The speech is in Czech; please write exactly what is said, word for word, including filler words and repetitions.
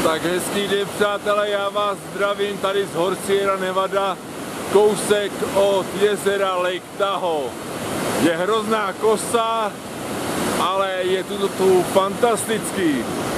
Tak hezký den, přátelé, já vás zdravím tady z hor Sierra Nevada, kousek od jezera Lake Tahoe. Je hrozná kosa, ale je tu, tu fantastický.